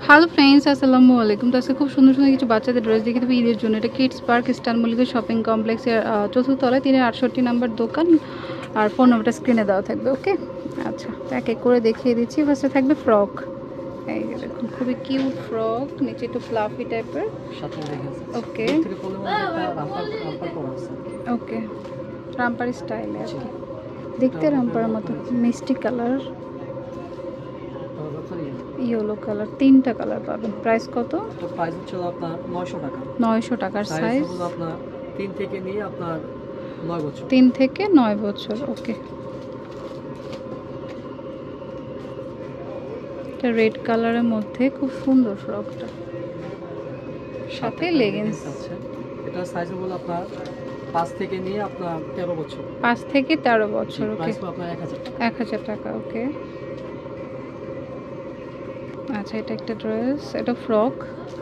Hello friends, আসসালামু আলাইকুম। তো আজকে খুব সুন্দর সুন্দর কিছু বাচ্চাদের ড্রেস দেখে দেবো ঈদের জন্য। এটা kids park star Mallika shopping কমপ্লেক্সের চতুর্থ তলায় 368 নাম্বার দোকান। আর ফোন নাম্বারটা স্ক্রিনে দেওয়া থাকবে। ওকে, আচ্ছা, তো এক এক করে দেখিয়ে দিচ্ছি। ফার্স্টে থাকবে ফ্রক। এই যে দেখুন, খুবই কিউট ফ্রক, নিচে একটু ফ্লাফি টাইপের। ওকে ওকে, রামপার স্টাইলে আর কি, দেখতে রামপারের মতো। মিষ্টি কালার, ইয়েলো কালার, তিনটা কালার পাবেন। প্রাইস কত? তো প্রাইস হচ্ছে আপনার 900 টাকা। 900 টাকার সাইজ আপনার 3 থেকে নিয়ে আপনার 9 বছর। 3 থেকে 9 বছর। ওকে, এটা রেড কালারের মধ্যে খুব সুন্দর ফ্রকটা, সাথে লেগিংস আছে। এটা সাইজ হলো আপনার 5 থেকে নিয়ে আপনার 13 বছর। 5 থেকে 13 বছর। ওকে, প্রাইস আপনার 1000 টাকা। ওকে, আচ্ছা, এটা একটা ড্রেস, এটা ফ্রক,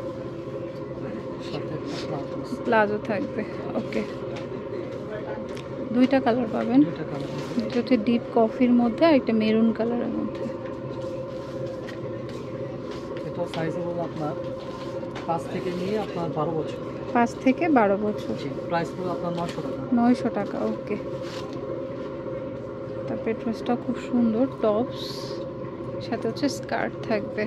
সাথে প্লাজো থাকবে। ওকে, দুইটা কালার পাবেন। দুটো কালার। এটা হচ্ছে ডিপ কফির মধ্যে আর একটা মেরুন কালারের মধ্যে। এটা সাইজ হলো আপনার 5 থেকে নিয়ে আপনার 12 বছর। 5 থেকে 12 বছর। প্রাইস হলো আপনার 900 টাকা। 900 টাকা। ওকে, তারপরে ড্রেসটা খুব সুন্দর, টপস সাথে হচ্ছে স্কার্ট থাকবে,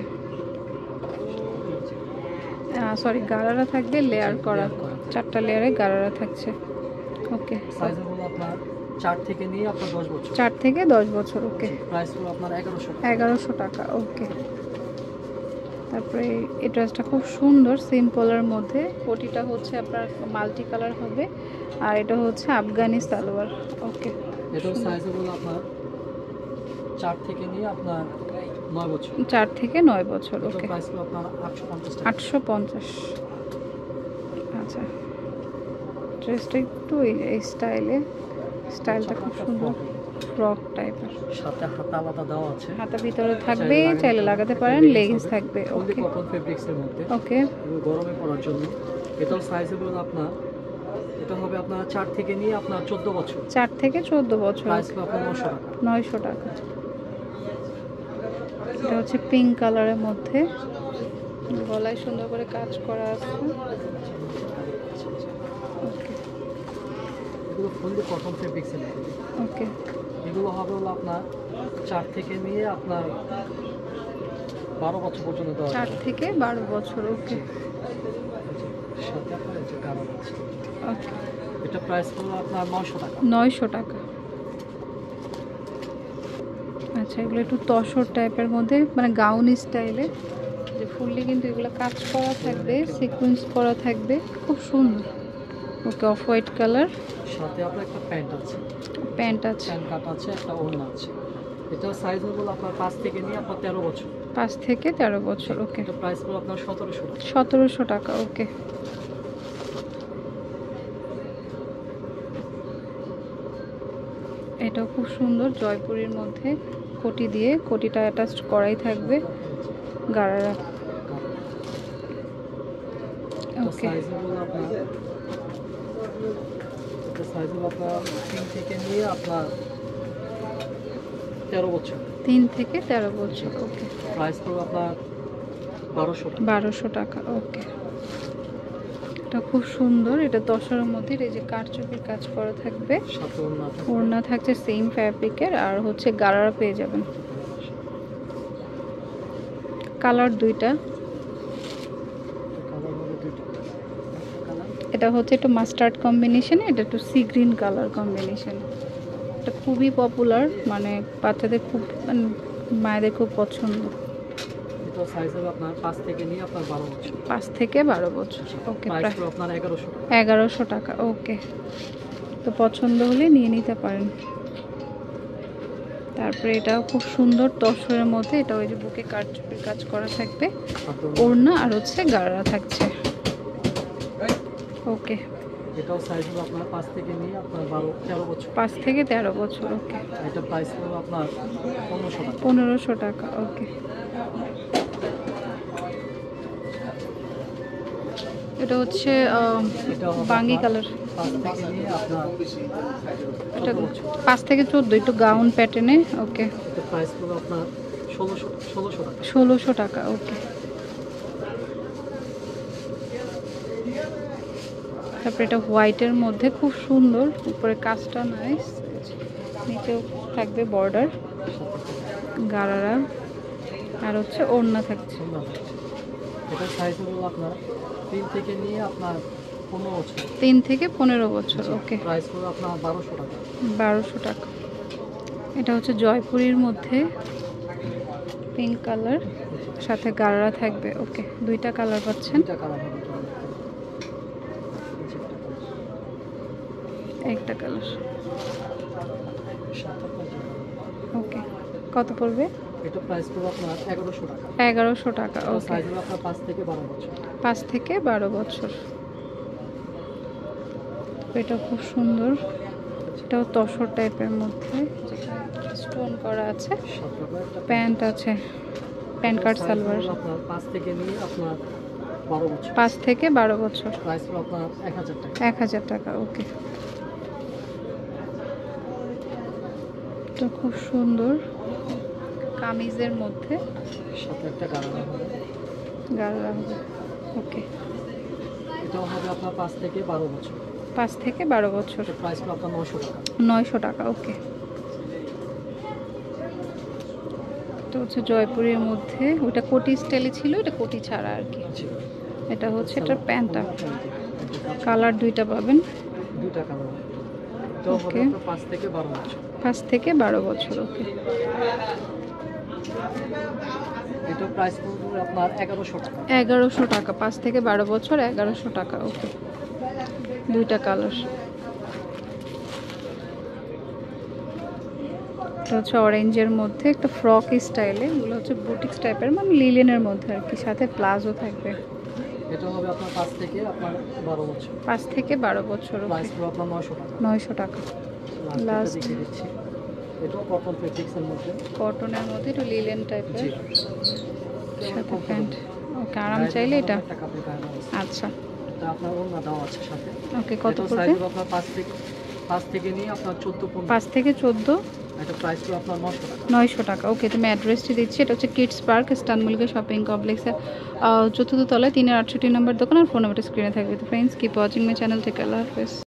সরি গারারা থাকবে, লেয়ার করা, 4টা লেয়ারে গারারা থাকছে। ওকে, সাইজ হলো আপনার 4 থেকে নিয়ে আপনার 10 বছর। 4 থেকে 10 বছর। ওকে, প্রাইস হলো আপনার 1100 টাকা। ওকে, তারপরে এই ড্রেসটা খুব সুন্দর, সিম্পলের মধ্যে। কোটিটা হচ্ছে আপনার মাল্টি কালার হবে, আর এটা হচ্ছে আফগানি সালোয়ার। ওকে, এটা সাইজ হলো আপনার 4 থেকে নিয়ে আপনার 9 বছর। 4 থেকে 9 বছর। ওকে, প্রাইস হলো আপনার 850 টাকা। 850। আচ্ছা, ড্রেসটা একটু এই স্টাইলটা খুব সুন্দর, ফ্রক টাইপের, সাথে হাতা আলাদা দেওয়া আছে। হাতা ভিতরে থাকবে, চাইলে লাগাতে পারেন। লেগিংস থাকবে। ওকে, ওকে, কটন ফেব্রিক্সের মধ্যে। ওকে, গরমে পরার জন্য। এটাও সাইজ হলো আপনার, এটা হবে আপনার 4 থেকে নিয়ে আপনার 14 বছর। 4 থেকে 14 বছর। প্রাইস হলো আপনার 900 টাকা। 900 টাকা। এটা হচ্ছে পিঙ্ক কালারের মধ্যে, গলায় সুন্দর করে কাজ করা আছে। ওকে, এগুলো ফুললি কটন ফেব্রিক্সের মধ্যে। ওকে, এগুলো হবে হলো আপনার 4 থেকে নিয়ে আপনার 12 বছর পর্যন্ত দেওয়া 4 থেকে 12 বছর। ওকে, সাথে আপনার এই যে কালার আছে। ওকে, এটা প্রাইস হলো আপনার 900 টাকা। 900 টাকা। আচ্ছা, এগুলো একটু তসর টাইপের মধ্যে, মানে গাউন স্টাইলে, যে ফুললি কিন্তু এগুলো কাজ করা থাকবে, সিকোয়েন্স করা থাকবে, খুব সুন্দর। ওকে, অফ হোয়াইট কালার, সাথে আপনার একটা প্যান্ট আছে, প্যান্ট আছে, প্যান্ট কাট আছে, একটা ওড়না আছে। এটা সাইজ হলো আপনার 5 থেকে নিয়ে আপনার 13 বছর। 5 থেকে 13 বছর। ওকে, এটা প্রাইস হলো আপনার 1700 টাকা। 1700 টাকা। ওকে, এটাও খুব সুন্দর, জয়পুরের মধ্যে কোটি দিয়ে, কোটিটা অ্যাটাচ করাই থাকবে, গারারা। ওকে, সাইজ হলো আপনার, এটা সাইজ হলো আপনার 3 থেকে নিয়ে আপনার 13 বছর। 3 থেকে 13 বছর। ওকে, প্রাইস হলো আপনার 1200 টাকা। 1200 টাকা। ওকে, এটা খুব সুন্দর, এটা তসরের মধ্যে এই যে কারচুপির কাজ করা থাকবে, সাথে ওড়না থাকবে। ওড়না থাকছে সেম ফ্যাব্রিকের, আর হচ্ছে গারারা পেয়ে যাবেন। কালার দুইটা, কালার হবে দুইটা। কালার এটা হচ্ছে একটু মাস্টার্ড কম্বিনেশন, এটা একটু সি গ্রিন কালার কম্বিনেশন। এটা খুবই পপুলার, মানে বাচ্চাদের খুব, মানে মায়েদের খুব পছন্দ। এটা সাইজ হবে আপনার 5 থেকে নিয়ে আপনার 12 বছর। 5 থেকে 12 বছর। ওকে, প্রাইস প্রায় হলো আপনার 1100 টাকা। 1100 টাকা। ওকে, তো পছন্দ হলে নিয়ে নিতে পারেন। তারপরে এটাও খুব সুন্দর, তসরের মধ্যে, এটা ওই যে বুকে কারচুপির কাজ করা থাকবে, ওড়না আর হচ্ছে গারারা থাকছে। ওকে, এটাও সাইজ হলো আপনার 5 থেকে নিয়ে আপনার 13 বছর। 5 থেকে 13 বছর। ওকে, এটা প্রাইস হলো আপনার 1500 টাকা। 1500 টাকা। ওকে, এটা হচ্ছে বাঙ্গি কালার, 5 থেকে নিয়ে আপনার এটা 5 থেকে 14, একটু গাউন প্যাটার্নে। ওকে, এটা প্রাইস হলো আপনার 1600 টাকা। 1600 টাকা। ওকে, তারপরে এটা হোয়াইটের মধ্যে খুব সুন্দর, উপরে কাজটা নাইস, নিচেও থাকবে বর্ডার, গারারা, আর হচ্ছে ওড়না থাকছে। এটা সাইজ হলো আপনার 3 থেকে নিয়ে আপনার 15 বছর। 3 থেকে 15 বছর। ওকে, প্রাইস হলো আপনার 1200 টাকা। 1200 টাকা। এটা হচ্ছে জয়পুরীর মধ্যে পিঙ্ক কালার, সাথে গারারা থাকবে। ওকে, দুইটা কালার পাচ্ছেন। এটা কালার হবে, একটা কালার। সাথে আপনার ওকে, কত পড়বে? এটা প্রাইস হলো আপনার 1100 টাকা। 1100 টাকা। ওকে, সাইজ হলো আপনার 5 থেকে 12 বছর। 5 থেকে 12 বছর। এটা খুব সুন্দর, এটাও তসর টাইপের মধ্যে, স্টোন করা আছে, সাথে আপনার একটা প্যান্ট আছে, প্যান্ট কাট সালোয়ার। আপনার 5 থেকে নিয়ে আপনার 12 বছর। 5 থেকে 12 বছর। প্রাইস হলো আপনার 1000 টাকা। 1000 টাকা। ওকে, এটা খুব সুন্দর, কামিজের মধ্যে সাথে একটা গারারা হবে। গাড়া হবে। ওকে, এটাও হবে আপনার 5 থেকে 12 বছর। 5 থেকে 12 বছর। প্রাইস হলো আপনার 900 টাকা। 900 টাকা। ওকে, এটা হচ্ছে জয়পুরের মধ্যে, ওটা কোটি স্টাইলে ছিল, এটা কোটি ছাড়া আর কি। জি। এটা হচ্ছে এটার প্যান্টটা, কালার দুইটা পাবেন। দুইটা কালার। এটাও হবে ওকে, আপনার 5 থেকে 12 বছর। 5 থেকে 12 বছর। ওকে, এটা প্রাইস পড়বে আপনার 1100 টাকা। 1100 টাকা। 5 থেকে 12 বছর, 1100 টাকা। ওকে, দুইটা কালার। এটা হচ্ছে অরেঞ্জের মধ্যে, একটা ফ্রক স্টাইলে, এগুলো হচ্ছে বুটিক্স টাইপের, মানে লিলেনের মধ্যে আর কি, সাথে প্লাজো থাকবে। এটা হবে আপনার 5 থেকে আপনার 12 বছর। 5 থেকে 12 বছর। ওকে, প্রাইস হলো আপনার 900 টাকা। 900 টাকা। লাস্ট লাস্ট দেখিয়ে দিচ্ছি। এটাও কটন ফেব্রিক্সের মধ্যে। কটনের মধ্যে, একটু লিলেন টাইপের, জি। সাথে প্যান্ট। ওকে, আরাম চাইলে এটা। একটা কাপড় গায়ে আছে। আচ্ছা, এটা আপনার ওড়না দাও আছে সাথে। ওকে, কত এটাও পড়বে? সাইজ হলো আপনার 5 থেকে নিয়ে আপনার 14-15। 5 থেকে 14। এটা প্রাইস হলো আপনার 900 টাকা। 900 টাকা। ওকে, তুমি অ্যাড্রেসটি দিচ্ছি, এটা হচ্ছে কিডস পার্ক, ইস্তানবুলকে শপিং কমপ্লেক্সের 4th তলায় 368 নম্বর দোকান, আর ফোন নাম্বারটা স্ক্রিনে থাকবে। তো friends, keep watching my channel. Take care, আল্লাহ হাফেজ।